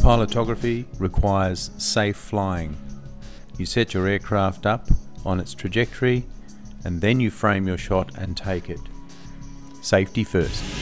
Pilotography requires safe flying. You set your aircraft up on its trajectory and then you frame your shot and take it. Safety first.